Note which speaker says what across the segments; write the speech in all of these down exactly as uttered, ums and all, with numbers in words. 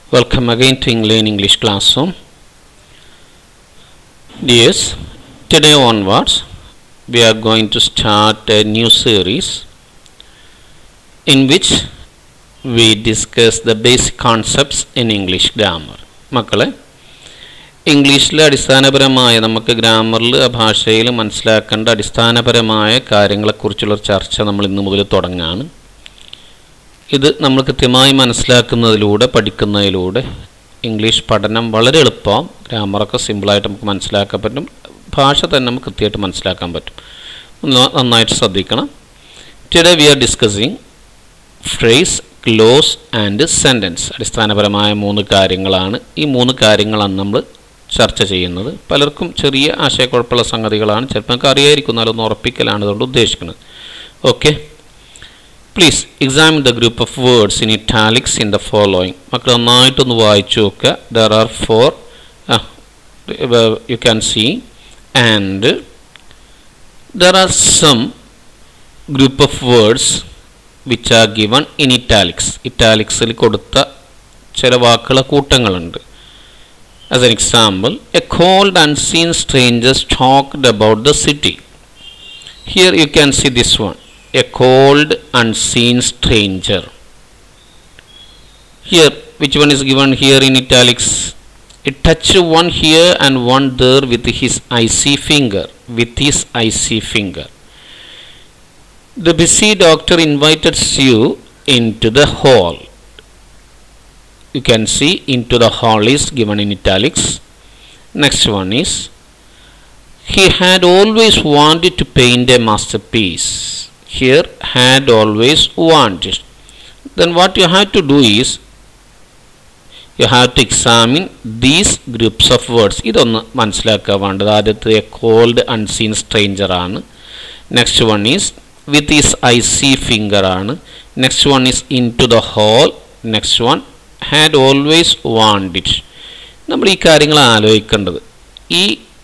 Speaker 1: Welcome again to England English Classroom. Dears, today onwards we are going to start a new series in which we discuss the basic concepts in English grammar. മക്കളെ ഇംഗ്ലീഷിലെ അടിസ്ഥാനപരമായ നമുക്ക് ഗ്രാമറിൽ ആ ഭാഷയിൽ മനസ്സിലാക്കേണ്ട അടിസ്ഥാനപരമായ കാര്യങ്ങളെക്കുറിച്ചുള്ള ചർച്ച നമ്മൾ ഇന്ന് മുതൽ തുടങ്ങാണ്. ഇത് നമ്മൾ കൃത്യമായി മനസ്സിലാക്കുന്നതിലൂടെ പഠിക്കുന്നതിലൂടെ ഇംഗ്ലീഷ് പഠനം വളരെ എളുപ്പമാവും. ഗ്രാമറൊക്കെ സിമ്പിളായിട്ട് നമുക്ക് മനസ്സിലാക്കാൻ പറ്റും, ഭാഷ തന്നെ നമുക്ക് കൃത്യമായിട്ട് മനസ്സിലാക്കാൻ പറ്റും. നന്നായിട്ട് ശ്രദ്ധിക്കണം. Today we are discussing phrase, clause and sentence. അടിസ്ഥാനപരമായ മൂന്ന് കാര്യങ്ങളാണ്. ഈ മൂന്ന് കാര്യങ്ങളാണ് നമ്മൾ ചർച്ച ചെയ്യുന്നത്. പലർക്കും ചെറിയ ആശയക്കുഴപ്പമുള്ള സംഗതികളാണ്, ചിലപ്പോൾ നമുക്ക് അറിയായിരിക്കും, എന്നാലൊന്ന് ഉറപ്പിക്കലാണ് അതുകൊണ്ട് ഉദ്ദേശിക്കുന്നത്. Okay, please examine the group of words in italics in the following. മക്കൾ നന്നായിട്ടൊന്ന് വായിച്ചു നോക്കുക. There are four, you can see, and there are some group of words which are given in italics. ഇറ്റാലിക്സിൽ കൊടുത്ത ചില വാക്കുകളെ കൂട്ടങ്ങളുണ്ട്. As an example, a cold unseen strangers talked about the city. Here you can see this one, a cold unseen stranger. Here, which one is given here in italics? It touched one here and one there with his icy finger. With his icy finger. The busy doctor invited you into the hall. You can see into the hall is given in italics. Next one is, he had always wanted to paint a masterpiece. Here, had always wanted. Then what you have to do is, you have to examine these groups of words. ഇതൊന്ന് മനസ്സിലാക്കാൻ വേണ്ടത്. ആദ്യത്തെ a cold unseen stranger ആണ്. Next one is with his icy finger ആണ്. Next one is into the hole. Next one had always wanted. നമ്മൾ ഈ കാര്യങ്ങൾ ആലോചിക്കേണ്ടത്, ഈ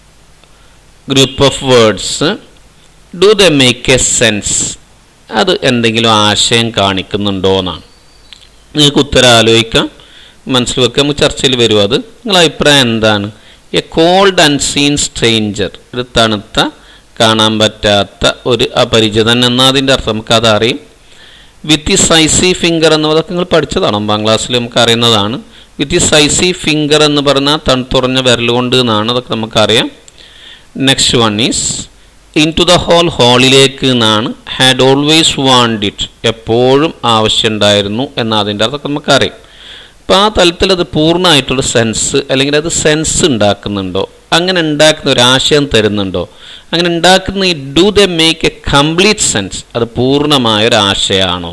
Speaker 1: group of words do they make a sense, അത് എന്തെങ്കിലും ആശയം കാണിക്കുന്നുണ്ടോ എന്നാണ്. നിങ്ങൾക്ക് ഉത്തരം ആലോചിക്കാം, മനസ്സിൽ വെക്കാം, നമുക്ക് ചർച്ചയിൽ വരും. അത് നിങ്ങളുടെ അഭിപ്രായം എന്താണ്? എ കോൾഡ് അൺസീൻ സ്ട്രേഞ്ചർ, ഒരു തണുത്ത കാണാൻ പറ്റാത്ത ഒരു അപരിചിതൻ എന്നാൽ അതിൻ്റെ അർത്ഥം നമുക്കത് അറിയും. വിത്ത് ഈ സൈസി ഫിംഗർ എന്നതൊക്കെ നിങ്ങൾ പഠിച്ചതാണ്, ഒമ്പതാം ക്ലാസ്സിൽ നമുക്ക് അറിയുന്നതാണ്. വിത്ത് ഈ സൈസി ഫിംഗർ എന്ന് പറഞ്ഞാൽ തണുത്തുറഞ്ഞ വിരലുകൊണ്ട് എന്നാണ്, അതൊക്കെ നമുക്കറിയാം. Next one is into the hole, ഹോളിലേക്ക് എന്നാണ്. ഹാഡ് ഓൾവേസ് വാണ്ടഡ്, എപ്പോഴും ആവശ്യമുണ്ടായിരുന്നു എന്നാൽ അതിൻ്റെ അർത്ഥം നമുക്കറിയാം. അപ്പോൾ ആ തലത്തിൽ അത് പൂർണ്ണമായിട്ടുള്ള സെൻസ്, അല്ലെങ്കിൽ അത് സെൻസ് ഉണ്ടാക്കുന്നുണ്ടോ, അങ്ങനെ ഉണ്ടാക്കുന്ന ഒരു ആശയം തരുന്നുണ്ടോ, അങ്ങനെ ഉണ്ടാക്കുന്ന ഈ do they make a complete sense, അത് പൂർണ്ണമായൊരു ആശയമാണോ?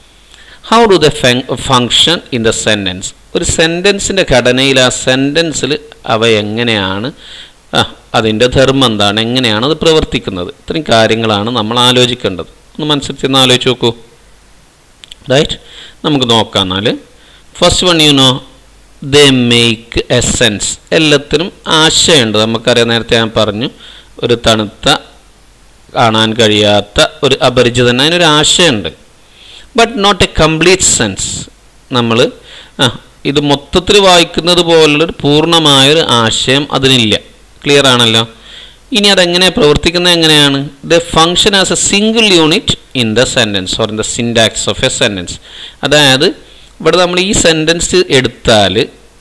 Speaker 1: How do they function in the sentence, ഒരു സെൻറ്റൻസിൻ്റെ ഘടനയിൽ ആ സെൻറ്റൻസിൽ അവ എങ്ങനെയാണ്, ആ അതിൻ്റെ ധർമ്മം എന്താണ്, എങ്ങനെയാണ് അത് പ്രവർത്തിക്കുന്നത്, ഇത്രയും കാര്യങ്ങളാണ് നമ്മൾ ആലോചിക്കേണ്ടത്. ഒന്ന് മനസ്സിൽ ഒന്ന് ആലോചിച്ച് നോക്കൂ. റൈറ്റ്, നമുക്ക് നോക്കാം. എന്നാൽ first one, you know they make a sense. എല്ലാത്തിനും ആശയമുണ്ട്, നമുക്കറിയാം. നേരത്തെ ഞാൻ പറഞ്ഞു, ഒരു തണുത്ത കാണാൻ കഴിയാത്ത ഒരു അപരിചിതൻ, അതിനൊരു ആശയമുണ്ട്. But not a complete sense. നമ്മൾ ആ ഇത് മൊത്തത്തിൽ വായിക്കുന്നത് പോലുള്ളൊരു പൂർണ്ണമായൊരു ആശയം അതിനില്ല. ക്ലിയർ ആണല്ലോ. ഇനി അതെങ്ങനെ പ്രവർത്തിക്കുന്നത് എങ്ങനെയാണ്? They function as a single unit in the sentence or in the syntax of a sentence. അതായത് ഇവിടെ നമ്മൾ ഈ സെൻറ്റൻസ് എടുത്താൽ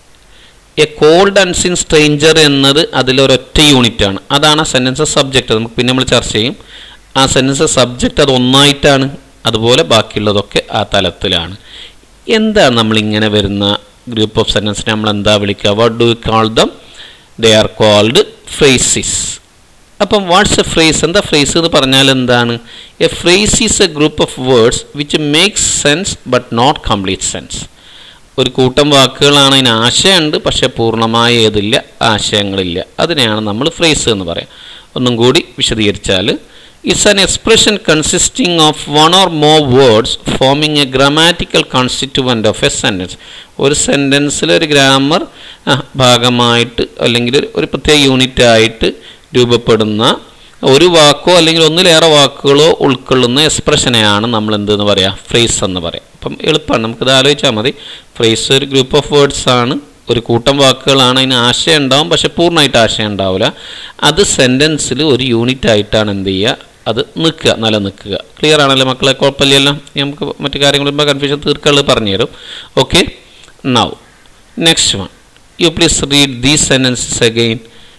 Speaker 1: എ കോൾഡ് അൺസീൻ സ്ട്രേഞ്ചർ എന്നത് അതിലൊരൊറ്റ യൂണിറ്റാണ്. അതാണ് ആ സെൻറ്റൻസ് സബ്ജക്റ്റ്. നമുക്ക് പിന്നെ നമ്മൾ ചർച്ച ചെയ്യും. ആ സെൻറ്റൻസ് സബ്ജക്റ്റ് അത് ഒന്നായിട്ടാണ്, അതുപോലെ ബാക്കിയുള്ളതൊക്കെ ആ തലത്തിലാണ്. എന്താണ് നമ്മളിങ്ങനെ വരുന്ന ഗ്രൂപ്പ് ഓഫ് സെൻറ്റൻസിനെ നമ്മൾ എന്താ വിളിക്കുക? What do you call them? They are called phrases. അപ്പം വാട്ട്സ് എ ഫ്രേസ്? എന്താ ഫ്രേസ് എന്ന് പറഞ്ഞാൽ എന്താണ്? A phrase is a group of words which makes sense but not complete sense. ഒരു കൂട്ടം വാക്കുകളാണ്, അതിന് ആശയമുണ്ട്, പക്ഷേ പൂർണ്ണമായ ഏതില്ല, ആശയങ്ങളില്ല. അതിനെയാണ് നമ്മൾ ഫ്രേസ് എന്ന് പറയാം. ഒന്നും കൂടി വിശദീകരിച്ചാൽ, it's an expression consisting of one or more words forming a grammatical constituent of a sentence. ഒരു സെൻറ്റൻസിലൊരു ഗ്രാമർ ഭാഗമായിട്ട് അല്ലെങ്കിൽ ഒരു പ്രത്യേക യൂണിറ്റ് ആയിട്ട് രൂപപ്പെടുന്ന ഒരു വാക്കോ അല്ലെങ്കിൽ ഒന്നിലേറെ വാക്കുകളോ ഉൾക്കൊള്ളുന്ന എക്സ്പ്രഷനെയാണ് നമ്മൾ എന്തെന്ന് പറയുക? ഫ്രേസ് എന്ന് പറയാം. അപ്പം എളുപ്പമാണ്, നമുക്കിത് ആലോചിച്ചാൽ മതി. ഫ്രേസ് ഒരു ഗ്രൂപ്പ് ഓഫ് വേർഡ്സ് ആണ്, ഒരു കൂട്ടം വാക്കുകളാണ്. അതിന് ആശയം ഉണ്ടാവും, പക്ഷെ പൂർണ്ണമായിട്ട് ആശയം ഉണ്ടാവില്ല. അത് സെൻറ്റൻസിൽ ഒരു യൂണിറ്റ് ആയിട്ടാണ് എന്ത് ചെയ്യുക, അത് നിൽക്കുക, നിലനിൽക്കുക. ക്ലിയർ ആണല്ലോ മക്കളെ? കുഴപ്പമില്ലല്ലോ. നമുക്ക് മറ്റു കാര്യങ്ങൾ കൺഫ്യൂഷൻ തീർക്കാനുള്ളത് പറഞ്ഞു തരും. Okay, now next one. You please read these sentences again.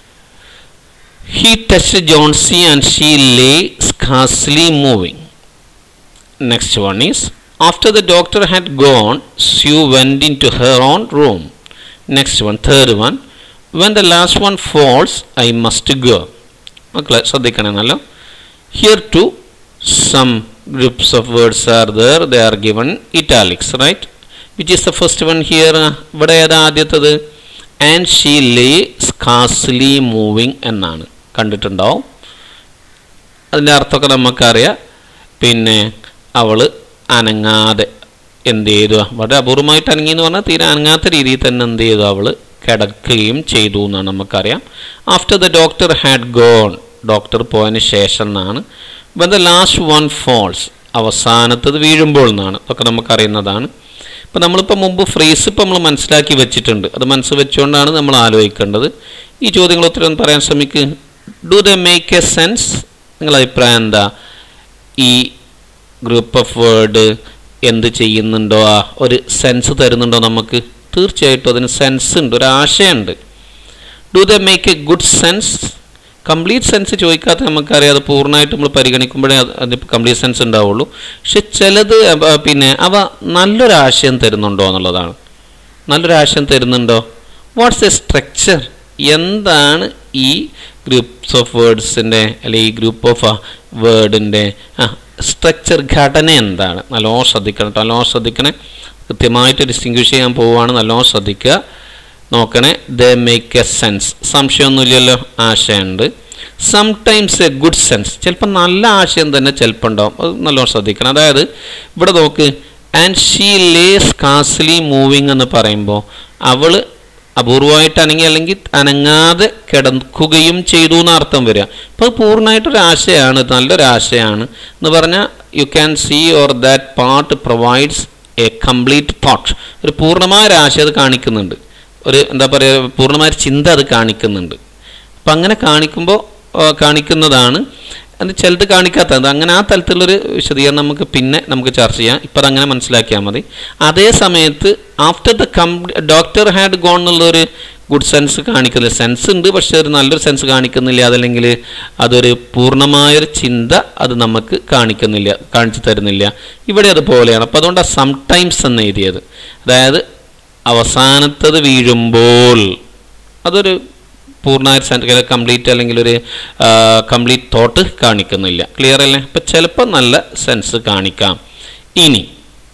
Speaker 1: He touched Johnsy and she lay scarcely moving. Next one is, after the doctor had gone, Sue went into her own room. Next one, third one, when the last one falls, I must go. Okay, ശ്രദ്ധിക്കണമെന്നല്ലോ. Here too, some groups of words are there. They are given italics, right? Which is the first one here? ഇവിടെ ഏതാ ആദ്യത്തത്? And she lay scarcely moving എന്നാണ്. കണ്ടിട്ടുണ്ടാവും. അതിൻ്റെ അർത്ഥമൊക്കെ നമുക്കറിയാം. പിന്നെ അവൾ അനങ്ങാതെ എന്ത് ചെയ്തു, വളരെ അപൂർവമായിട്ട് അനങ്ങി എന്ന് പറഞ്ഞാൽ തീരെ അനങ്ങാത്ത രീതിയിൽ തന്നെ എന്ത് ചെയ്തു, അവൾ കിടക്കുകയും ചെയ്തു എന്നാണ് നമുക്കറിയാം. After the doctor had gone, doctor പോയതിന് ശേഷം എന്നാണ്. When the last one falls, അവസാനത്തത് വീഴുമ്പോൾ എന്നാണ്. അതൊക്കെ നമുക്കറിയുന്നതാണ്. ഇപ്പം നമ്മളിപ്പോൾ മുമ്പ് ഫ്രേസ് ഇപ്പം നമ്മൾ മനസ്സിലാക്കി വെച്ചിട്ടുണ്ട്. അത് മനസ്സ് വെച്ചുകൊണ്ടാണ് നമ്മൾ ആലോചിക്കേണ്ടത്. ഈ ചോദ്യങ്ങൾ ഉത്തരം ഒന്ന് പറയാൻ ശ്രമിക്കുക. Do they make a sense? നിങ്ങളുടെ അഭിപ്രായം എന്താ? ഈ ഗ്രൂപ്പ് ഓഫ് വേർഡ് എന്ത് ചെയ്യുന്നുണ്ടോ, ആ ഒരു സെൻസ് തരുന്നുണ്ടോ നമുക്ക്? തീർച്ചയായിട്ടും അതിന് സെൻസ് ഉണ്ട്, ഒരു ആശയമുണ്ട്. Do they make a good sense? Complete sense ചോദിക്കാത്ത നമുക്കറിയാം, അത് പൂർണ്ണമായിട്ട് നമ്മൾ പരിഗണിക്കുമ്പോഴേ അതിന് കംപ്ലീറ്റ് സെൻസ് ഉണ്ടാവുള്ളൂ. പക്ഷെ ചിലത് പിന്നെ അവ നല്ലൊരാശയം തരുന്നുണ്ടോ എന്നുള്ളതാണ്. നല്ലൊരാശയം തരുന്നുണ്ടോ? What's a structure? എന്താണ് ഈ ഗ്രൂപ്പ്സ് ഓഫ് വേർഡ്സിൻ്റെ അല്ലെങ്കിൽ ഈ ഗ്രൂപ്പ് ഓഫ് വേർഡിൻ്റെ സ്ട്രക്ചർ, ഘടന എന്താണ്? നല്ലോണം ശ്രദ്ധിക്കണം കേട്ടോ, നല്ലോണം ശ്രദ്ധിക്കണേ. കൃത്യമായിട്ട് ഡിസ്റ്റിങ്ക്വിഷ് ചെയ്യാൻ പോവുകയാണ്, നല്ലോണം ശ്രദ്ധിക്കുക, നോക്കണേ. ദ മേക്ക് എ സെൻസ്, സംശയമൊന്നുമില്ലല്ലോ, ആശയമുണ്ട്. സംടൈംസ് എ ഗുഡ് സെൻസ്, ചിലപ്പോൾ നല്ല ആശയം തന്നെ ചിലപ്പോൾ ഉണ്ടാവും, അത് നല്ലോണം ശ്രദ്ധിക്കണം. അതായത് ഇവിടെ നോക്ക്, and she lay scarcely moving എന്ന് പറയുമ്പോൾ അവൾ അപൂർവമായിട്ട് അനങ്ങി അല്ലെങ്കിൽ അനങ്ങാതെ കിടക്കുകയും ചെയ്തു എന്ന് അർത്ഥം വരിക. അപ്പോൾ അത് പൂർണ്ണമായിട്ടൊരാശയമാണ്, നല്ലൊരാശയമാണ് എന്ന് പറഞ്ഞാൽ you can see or that part provides a complete thought. ഒരു പൂർണ്ണമായ ഒരു ആശയം അത് കാണിക്കുന്നുണ്ട്, ഒരു എന്താ പറയുക, പൂർണ്ണമായ ചിന്ത അത് കാണിക്കുന്നുണ്ട്. അപ്പം അങ്ങനെ കാണിക്കുമ്പോൾ കാണിക്കുന്നതാണ്. അത് ചിലത് കാണിക്കാത്തത്. അങ്ങനെ ആ തരത്തിലുള്ളൊരു വിശദീകരണം നമുക്ക് പിന്നെ നമുക്ക് ചർച്ച ചെയ്യാം. ഇപ്പം അതങ്ങനെ മനസ്സിലാക്കിയാൽ മതി. അതേ സമയത്ത് after the complete doctor had gone എന്നുള്ളൊരു ഗുഡ് സെൻസ് കാണിക്കുന്നില്ല. സെൻസ് ഉണ്ട്, പക്ഷേ ഒരു നല്ലൊരു സെൻസ് കാണിക്കുന്നില്ല. അതല്ലെങ്കിൽ അതൊരു പൂർണ്ണമായൊരു ചിന്ത അത് നമുക്ക് കാണിക്കുന്നില്ല, കാണിച്ചു തരുന്നില്ല. ഇവിടെ അതുപോലെയാണ്. അപ്പോൾ അതുകൊണ്ട് ആ സംടൈംസ് എന്ന് എഴുതിയത്, അതായത് അവസാനത്തത് വീഴുമ്പോൾ അതൊരു പൂർണ്ണമായ സെൻസ് കംപ്ലീറ്റ് അല്ലെങ്കിൽ ഒരു കംപ്ലീറ്റ് തോട്ട് കാണിക്കുന്നില്ല. ക്ലിയർ അല്ലേ? അപ്പം ചിലപ്പോൾ നല്ല സെൻസ് കാണിക്കാം. ഇനി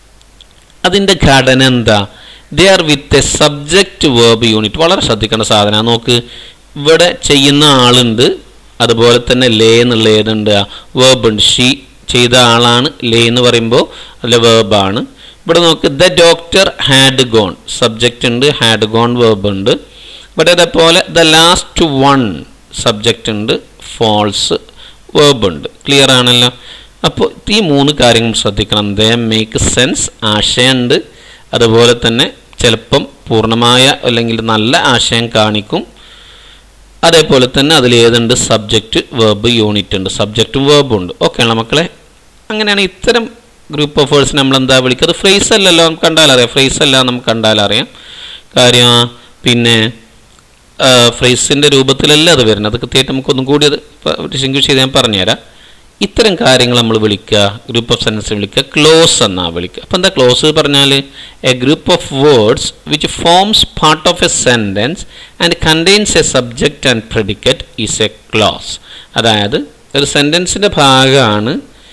Speaker 1: അതിൻ്റെ ഘടന എന്താ? They are with a subject verb unit. വളരെ ശ്രദ്ധിക്കേണ്ട സാധനം. നോക്ക്, ഇവിടെ ചെയ്യുന്ന ആളുണ്ട്, അതുപോലെ തന്നെ ലേ എന്നുള്ള ഏതുണ്ട്, വേർബ് ഉണ്ട്. ഷീ ചെയ്ത ആളാണ്, ലേ എന്ന് പറയുമ്പോൾ അതിലെ വേർബാണ്. ഇവിടെ നോക്ക്, the doctor had gone, subject ഉണ്ട്, ഹാഡ് ഗോൺ വേർബ് ഉണ്ട്. ഇവിടെ അതേപോലെ ദ ലാസ്റ്റ് വൺ സബ്ജക്റ്റ് ഉണ്ട്, ഫോൾസ് വേർബ് ഉണ്ട്. ക്ലിയർ ആണല്ലോ? അപ്പോൾ ഈ മൂന്ന് കാര്യങ്ങൾ ശ്രദ്ധിക്കണം. ദേ മേക്ക് സെൻസ്, ആശയമുണ്ട്, അതുപോലെ തന്നെ ചിലപ്പം പൂർണ്ണമായ അല്ലെങ്കിൽ നല്ല ആശയം കാണിക്കും. അതേപോലെ തന്നെ അതിൽ ഏതുണ്ട്, സബ്ജക്റ്റ് വേർബ് യൂണിറ്റ് ഉണ്ട്, സബ്ജക്റ്റും വേർബും ഉണ്ട്. ഓക്കെ ആണോ മക്കളെ? അങ്ങനെയാണ് ഇത്തരം ഗ്രൂപ്പ് ഓഫ് വേർഡ്സ് നമ്മൾ എന്താ വിളിക്കുക? അത് ഫ്രേസ് അല്ലല്ലോ, നമുക്ക് കണ്ടാലറിയാം. ഫ്രേസ് അല്ല, നമുക്ക് കണ്ടാലറിയാം കാര്യം. പിന്നെ ഫ്രേസിൻ്റെ രൂപത്തിലല്ല അത് വരുന്നത്. അത് കൃത്യമായിട്ട് നമുക്കൊന്നും കൂടി അത് ഡിസ്റ്റിങ്ക്വിഷ് ചെയ്ത് ഞാൻ പറഞ്ഞുതരാം. ഇത്തരം കാര്യങ്ങൾ നമ്മൾ വിളിക്കുക, ഗ്രൂപ്പ് ഓഫ് സെൻറ്റൻസ് വിളിക്കുക, ക്ലോസ് എന്നാണ് വിളിക്കുക. അപ്പോൾ എന്താ ക്ലോസ് പറഞ്ഞാൽ? A group of words which forms part of a sentence and contains a subject and predicate is a clause. അതായത് ഒരു സെൻറ്റൻസിൻ്റെ ഭാഗമാണ്,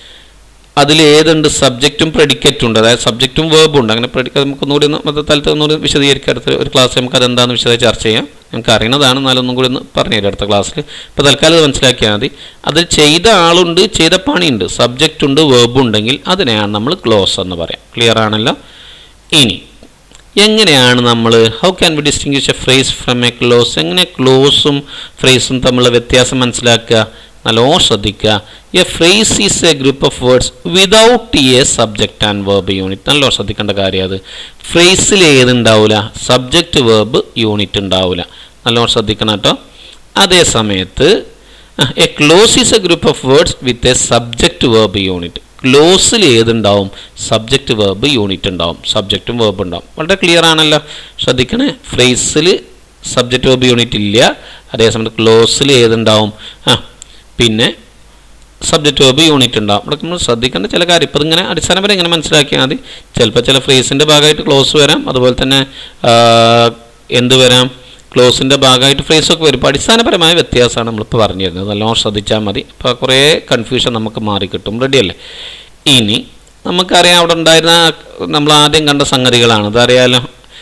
Speaker 1: അതിൽ ഏതുണ്ട്, സബ്ജക്റ്റും പ്രെഡിക്കേറ്റും ഉണ്ട്, അതായത് സബ്ജക്റ്റും വേർബും ഉണ്ട്. അങ്ങനെ പ്രെഡിക്കേറ്റ് നമുക്കൊന്നുകൂടി ഒന്ന് തലത്ത് ഒന്നുകൂടി വിശദീകരിക്കുക. അടുത്ത ഒരു ക്ലാസ്സിൽ നമുക്ക് അതെന്താണെന്ന് വിശദമായി ചർച്ച ചെയ്യാം. നമുക്ക് അറിയുന്നതാണ്, എന്നാലും ഒന്നും കൂടി ഒന്ന് പറഞ്ഞു തരാം അടുത്ത ക്ലാസ്സിൽ. ഇപ്പോൾ തൽക്കാലം അത് മനസ്സിലാക്കിയാൽ മതി. അത് ചെയ്ത ആളുണ്ട്, ചെയ്ത പണിയുണ്ട്, സബ്ജക്റ്റ് ഉണ്ട്, വേർബും ഉണ്ടെങ്കിൽ അതിനെയാണ് നമ്മൾ ക്ലോസ് എന്ന് പറയാം. ക്ലിയർ ആണല്ലോ? ഇനി എങ്ങനെയാണ് നമ്മൾ, how can we distinguish a phrase from a clause? എങ്ങനെ ക്ലോസും ഫ്രേസും തമ്മിലുള്ള വ്യത്യാസം മനസ്സിലാക്കുക? നല്ലോണം ശ്രദ്ധിക്കുക. A phrase is a group of words without a subject and verb unit. നല്ലോണം ശ്രദ്ധിക്കേണ്ട കാര്യം അത്. ഫ്രേസിൽ ഏതുണ്ടാവില്ല? സബ്ജക്റ്റ് വേർബ് യൂണിറ്റ് ഉണ്ടാവില്ല. നല്ലോണം ശ്രദ്ധിക്കണം കേട്ടോ. അതേ സമയത്ത് a clause is a group of words with a subject verb unit. ക്ലോസിൽ ഏതുണ്ടാവും? സബ്ജക്റ്റ് വേർബ് യൂണിറ്റ് ഉണ്ടാവും, സബ്ജക്റ്റും വേർബ് ഉണ്ടാവും. വളരെ ക്ലിയർ ആണല്ലോ. ശ്രദ്ധിക്കണേ, ഫ്രേസിൽ സബ്ജക്റ്റ് വേർബ് യൂണിറ്റ് ഇല്ല. അതേസമയത്ത് ക്ലോസിൽ ഏതുണ്ടാവും? ആ പിന്നെ സബ്ജക്റ്റ് വേർബ് യൂണിറ്റ് ഉണ്ടാവും. ഇവിടെ നമ്മൾ ശ്രദ്ധിക്കേണ്ട ചില കാര്യം ഇപ്പം ഇങ്ങനെ അടിസ്ഥാനപരം ഇങ്ങനെ മനസ്സിലാക്കിയാൽ മതി. ചിലപ്പോൾ ചില ഫ്രേസിൻ്റെ ഭാഗമായിട്ട് ക്ലോസ് വരാം, അതുപോലെ തന്നെ എന്ത് വരാം, ക്ലോസിൻ്റെ ഭാഗമായിട്ട് ഫ്രേസൊക്കെ വരും. ഇപ്പോൾ അടിസ്ഥാനപരമായ വ്യത്യാസമാണ് നമ്മളിപ്പോൾ പറഞ്ഞു തരുന്നത്. നല്ലോണം ശ്രദ്ധിച്ചാൽ മതി. അപ്പോൾ കുറേ കൺഫ്യൂഷൻ നമുക്ക് മാറിക്കിട്ടും. റെഡിയല്ലേ? ഇനി നമുക്കറിയാം അവിടെ ഉണ്ടായിരുന്ന നമ്മൾ ആദ്യം കണ്ട സംഗതികളാണ്. ഇതറിയാലോ,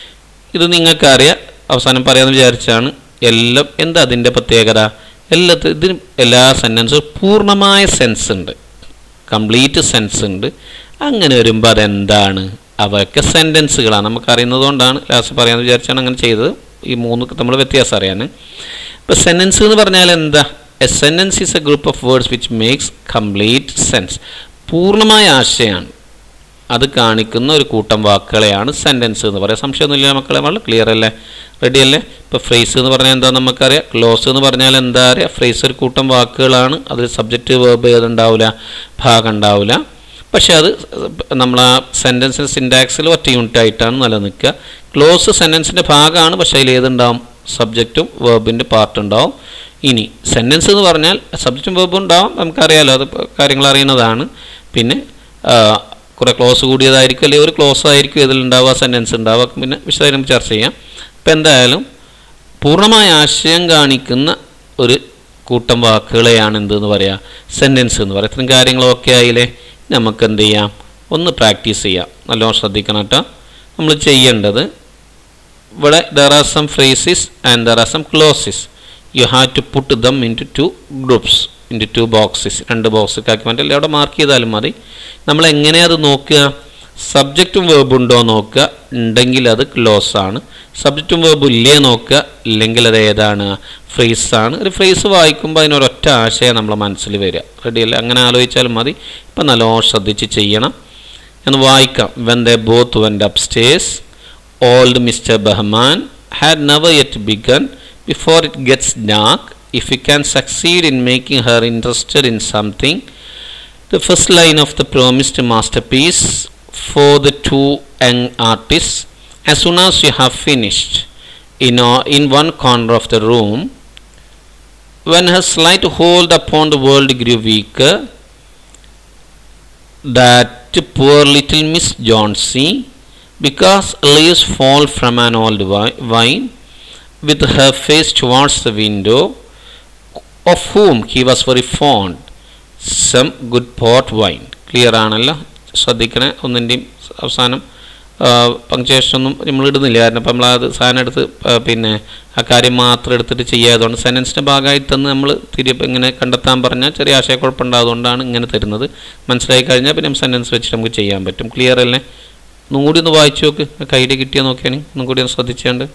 Speaker 1: ഇത് നിങ്ങൾക്കറിയാം. അവസാനം പറയാമെന്ന് വിചാരിച്ചാണ്. എല്ലാം എന്താ അതിൻ്റെ പ്രത്യേകത? എല്ലാത്തിനും ഇതിന് എല്ലാ സെൻറ്റൻസും പൂർണ്ണമായ സെൻസ് ഉണ്ട്, കംപ്ലീറ്റ് സെൻസ് ഉണ്ട്. അങ്ങനെ വരുമ്പോൾ അതെന്താണ്? അവയൊക്കെ സെൻറ്റൻസുകളാണ്. നമുക്കറിയുന്നത് കൊണ്ടാണ് ലാസ്റ്റ് പറയാമെന്ന് വിചാരിച്ചാണ് അങ്ങനെ ചെയ്തത്. ഈ മൂന്ന് നമ്മൾ വ്യത്യാസം അറിയാൻ. ഇപ്പോൾ സെൻറ്റൻസ് എന്ന് പറഞ്ഞാൽ എന്താ? A sentence is a group of words which makes complete sense. പൂർണ്ണമായ ആശയമാണ് അത് കാണിക്കുന്ന ഒരു കൂട്ടം വാക്കുകളെയാണ് സെൻറ്റൻസ് എന്ന് പറയുക. സംശയമൊന്നുമില്ല മക്കളെ, വളരെ ക്ലിയർ അല്ലേ? റെഡി അല്ലേ? ഇപ്പോൾ ഫ്രേസ് എന്ന് പറഞ്ഞാൽ എന്താ നമുക്കറിയാം. ക്ലോസ് എന്ന് പറഞ്ഞാൽ എന്താ അറിയാം? ഫ്രേസ് ഒരു കൂട്ടം വാക്കുകളാണ്. അതിൽ സബ്ജക്റ്റ് വേർബ് ഏതുണ്ടാവില്ല? ഭാഗം ഉണ്ടാവില്ല. പക്ഷേ അത് നമ്മൾ ആ സെൻറ്റൻസിൻ്റെ സിൻറ്റാക്സിൽ ഒറ്റ യൂണിറ്റ് ആയിട്ടാണ് നിലനിൽക്കുക. ക്ലോസ് സെൻറ്റൻസിൻ്റെ ഭാഗമാണ്, പക്ഷേ അതിൽ ഏതുണ്ടാവും? സബ്ജക്റ്റും വേർബിൻ്റെ പാർട്ട് ഉണ്ടാവും. ഇനി സെൻറ്റൻസ് എന്ന് പറഞ്ഞാൽ സബ്ജക്റ്റും വേർബും ഉണ്ടാവും, നമുക്കറിയാമല്ലോ, അത് കാര്യങ്ങൾ അറിയുന്നതാണ്. പിന്നെ കുറേ ക്ലോസ് കൂടിയതായിരിക്കും, അല്ലെങ്കിൽ ഒരു ക്ലോസ് ആയിരിക്കും ഇതിലുണ്ടാവുക, സെൻറ്റൻസ് ഉണ്ടാവുക. പിന്നെ വിശദമായിട്ട് നമുക്ക് ചർച്ച ചെയ്യാം. ഇപ്പം എന്തായാലും പൂർണ്ണമായ ആശയം കാണിക്കുന്ന ഒരു കൂട്ടം വാക്കുകളെയാണ് എന്തെന്ന് പറയുക? സെൻറ്റൻസ് എന്ന് പറയുക. ഇത്രയും കാര്യങ്ങളൊക്കെ ആയില്ലേ? നമുക്ക് എന്ത് ചെയ്യാം? ഒന്ന് പ്രാക്ടീസ് ചെയ്യാം. നല്ലോണം ശ്രദ്ധിക്കണം കേട്ടോ. നമ്മൾ ചെയ്യേണ്ടത് ഇവിടെ there are some phrases and there are some clauses. You have to put them into two groups, into two boxes. രണ്ട് ബോക്സൊക്കെ ആക്കി മാറ്റി അവിടെ മാർക്ക് ചെയ്താലും മതി. നമ്മൾ എങ്ങനെയാണ് അത് നോക്കുക? സബ്ജക്റ്റും വേർബും ഉണ്ടോ നോക്കുക. ഉണ്ടെങ്കിൽ അത് ക്ലോസ് ആണ്. സബ്ജക്റ്റും വേർബും ഇല്ലേ നോക്കുക. ഇല്ലെങ്കിൽ അത് ഏതാണ്? ഫ്രേസ് ആണ്. ഒരു ഫ്രേസ് വായിക്കുമ്പോൾ അതിനൊരൊറ്റ ആശയം നമ്മളെ മനസ്സിൽ വരിക. റെഡിയല്ലേ? അങ്ങനെ ആലോചിച്ചാലും മതി. ഇപ്പം നല്ലോണം ശ്രദ്ധിച്ച് ചെയ്യണം. എന്ന് വായിക്കാം. When they both went upstairs, old Mister Bahman had never yet begun. Before it gets dark, if we can succeed in making her interested in something, the first line of the promised masterpiece for the two young artists, as soon as you have finished, in, a, in one corner of the room, when her slight hold upon the world grew weaker, that poor little Miss Johnsy, because leaves fall from an old vine, with her face towards the window, of whom he was very fond, some good port wine. Clear ആണല്ലോ? ശ്രദ്ധിക്കണേ. ഒന്നിൻ്റെയും അവസാനം പങ്ക്ച്വേഷനൊന്നും നമ്മൾ ഇടുന്നില്ല. കാരണം അപ്പം നമ്മളത് സാധനം എടുത്ത് പിന്നെ ആ കാര്യം മാത്രം എടുത്തിട്ട് ചെയ്യാതുകൊണ്ട് സെൻറ്റൻസിൻ്റെ ഭാഗമായിട്ട് തന്നെ നമ്മൾ തിരികെ ഇങ്ങനെ കണ്ടെത്താൻ പറഞ്ഞാൽ ചെറിയ ആശയക്കുഴപ്പമുണ്ടായതുകൊണ്ടാണ് ഇങ്ങനെ തരുന്നത്. മനസ്സിലായി കഴിഞ്ഞാൽ പിന്നെ സെൻറ്റൻസ് വെച്ചിട്ട് നമുക്ക് ചെയ്യാൻ പറ്റും. ക്ലിയർ അല്ലേ? ഒന്നും കൂടി ഒന്ന് വായിച്ചു നോക്ക്. കയ്യിൽ കിട്ടിയാൽ നോക്കിയാണ് ഒന്നും കൂടി ഒന്ന് ശ്രദ്ധിച്ചുകൊണ്ട്.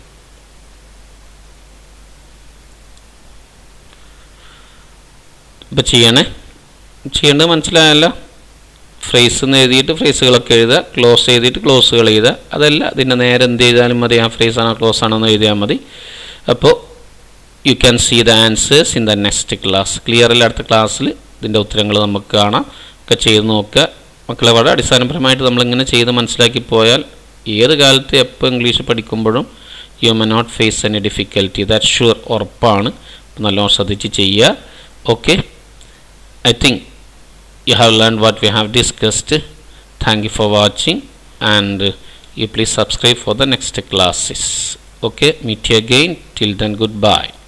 Speaker 1: ഇപ്പം ചെയ്യണേ. ചെയ്യേണ്ടത് മനസ്സിലായല്ലോ? ഫ്രേസ് എന്ന് എഴുതിയിട്ട് ഫ്രേസുകളൊക്കെ എഴുതുക, ക്ലോസ് ചെയ്തിട്ട് ക്ലോസുകൾ എഴുതുക. അതല്ല ഇതിൻ്റെ നേരെ എന്ത് ചെയ്താലും മതി, ആ ഫ്രേസ് ആണോ ക്ലോസ് ആണോ എന്ന് എഴുതിയാൽ മതി. അപ്പോൾ you can see the answers in the next class. ക്ലിയറല്ല? അടുത്ത ക്ലാസ്സിൽ ഇതിൻ്റെ ഉത്തരങ്ങൾ നമുക്ക് കാണാം. ഒക്കെ ചെയ്ത് നോക്കുക മക്കളെ. വളരെ അടിസ്ഥാനപരമായിട്ട് നമ്മളിങ്ങനെ ചെയ്ത് മനസ്സിലാക്കി പോയാൽ ഏത് കാലത്ത് എപ്പോൾ ഇംഗ്ലീഷ് പഠിക്കുമ്പോഴും you may not face any difficulty, that sure, ഉറപ്പാണ്. നല്ലോണം ശ്രദ്ധിച്ച് ചെയ്യുക. Okay, I think you have learned what we have discussed. Thank you for watching, and uh, you please subscribe for the next classes. Okay, meet you again. Till then, goodbye.